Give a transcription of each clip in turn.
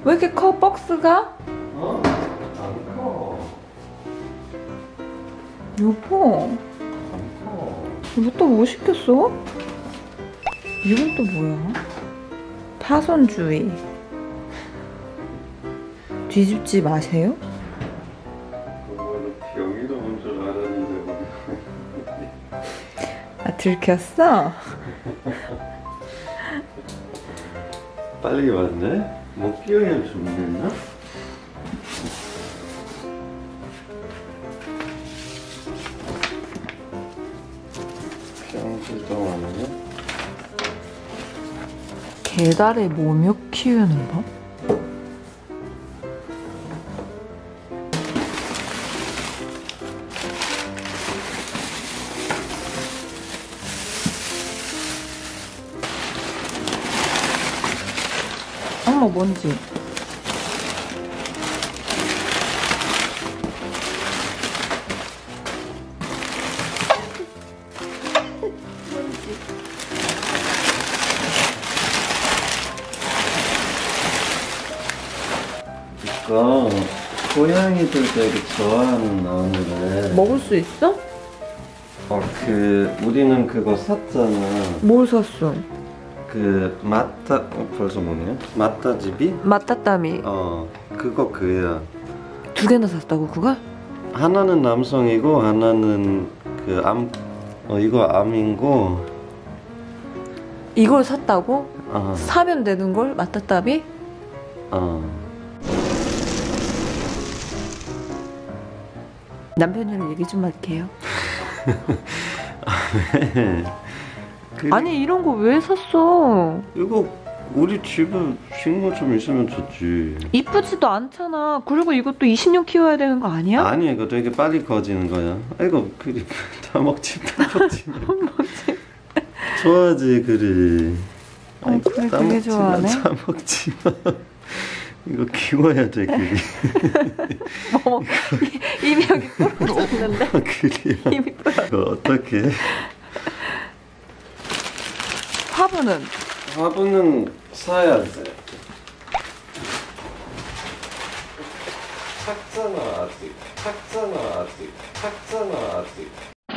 왜 이렇게 커, 박스가? 어? 안 커. 여보, 안 커. 이거 또 뭐 시켰어? 이건 또 뭐야? 파손주의. 뒤집지 마세요? 그거는 병이도 온 줄 알았는데. 아, 들켰어? 빨리 왔네? 뭐 끼워야 좀 됐나? 병실동 아니야? 계달에 모묘 키우는 법? 어머, 뭔지. 이거 고양이들 되게 좋아하는 나무래. 먹을 수 있어? 우리는 그거 샀잖아. 뭘 샀어? 벌써 뭐냐? 마타지비? 마따따미. 그거 그야. 두 개나 샀다고, 그걸? 하나는 남성이고 하나는 이거 암이고. 이걸 샀다고? 어. 사면 되는 걸? 마따따미? 남편이랑 얘기 좀 할게요. 아니, 이런 거 왜 샀어? 이거 우리 집에 식물 좀 있으면 좋지. 이쁘지도 않잖아. 그리고 이것도 20년 키워야 되는 거 아니야? 아니, 이거 되게 빨리 커지는 거야. 이거 다 먹지. 좋아하지, 그래. 그래, 되게 좋아하네. 다 먹지 마. 이거 키워야 돼, 그래. 이미 여기 부러졌는데. 그래. 이미 부러졌어. 이거 어떻게? 화분은 사야 돼. 작잖아 아직.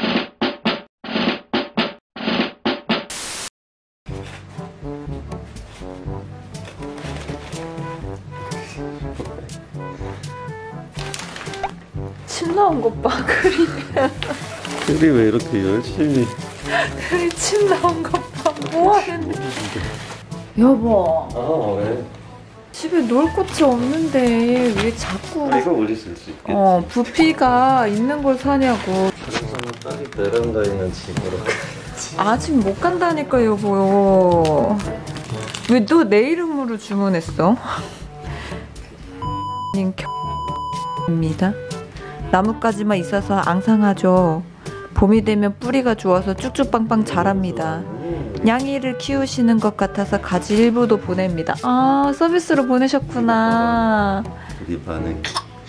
침 나온 것 봐, 그리. 그리 왜 이렇게 열심히? 그리 침 나온 것 봐. 뭐 하는데? 여보. 왜? 집에 놀 곳이 없는데 왜 자꾸 이거 우리 쓸 수 있겠지. 부피가 있는 걸 사냐고. 그래서 빨리 베란다에 있는 집으로 아직 못 간다니까, 여보. 왜 너 내 이름으로 주문했어? 입니다. 나뭇가지만 있어서 앙상하죠. 봄이 되면 뿌리가 좋아서 쭉쭉빵빵 자랍니다. 냥이를 키우시는 것 같아서 가지 일부도 보냅니다. 아, 서비스로 보내셨구나. 우리 반응.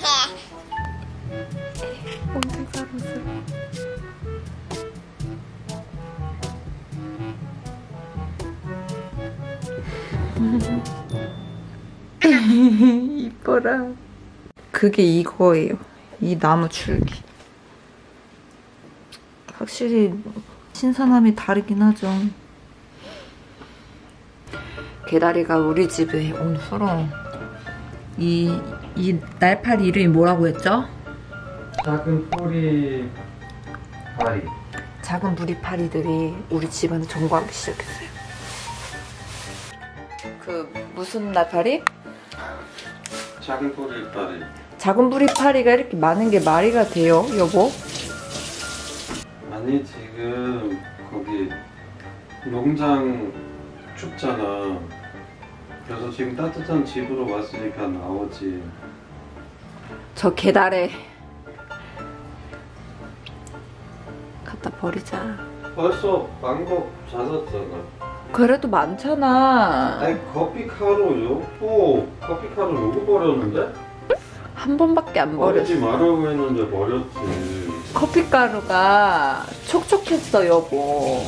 언제 살았어? 이뻐라. 그게 이거예요. 이 나무 줄기. 확실히 신선함이 다르긴 하죠. 개다리가 우리 집에 오늘처럼 이 날파리 이름이 뭐라고 했죠? 작은 뿌리 파리. 작은 무리파리들이 우리 집안에 점거하기 시작했어요. 무슨 날파리? 작은 뿌리 파리. 작은 무리파리가 이렇게 많은 게 말이가 돼요, 여보? 아니, 지금 거기 농장 춥잖아. 그래서 지금 따뜻한 집으로 왔으니까 나오지. 저 계달에 갖다 버리자. 벌써 방법 찾았잖아. 그래도 많잖아. 아니, 커피가루 요거 커피가루 요거 버렸는데? 한 번밖에 안 버리지 버렸어. 말라고 했는데 버렸지. 커피가루가 촉촉했어, 여보.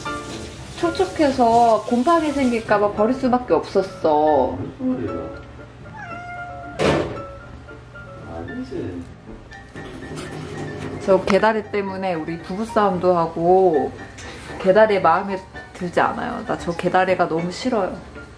촉촉해서 곰팡이 생길까봐 버릴 수밖에 없었어. 무슨 소리야? 그치? 저 개다리 때문에 우리 부부싸움도 하고 개다리 마음에 들지 않아요. 나 저 개다리가 너무 싫어요.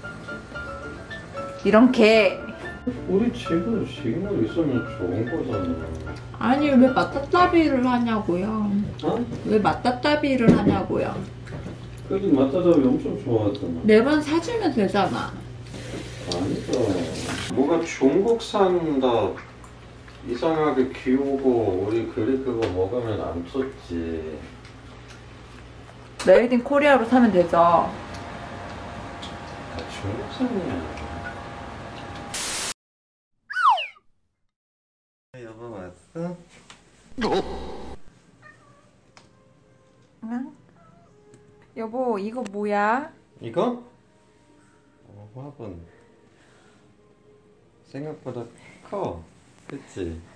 이런 개. 우리 집은 식물 있으면 좋은 거잖아. 아니 왜 맞다따비를 하냐고요. 어? 왜 맞다따비를 하냐고요. 그래도 맞다잡이 엄청 좋아하잖아. 매번 사주면 되잖아. 아니다. 뭐가 중국산 다 이상하게 키우고 우리 그거 먹으면 안 좋지. 메이드 인 코리아로 사면 되죠. 다 중국산이야. 여보 왔어? 응? 여보, 이거 뭐야? 이거? 화분 생각보다 커. 그치?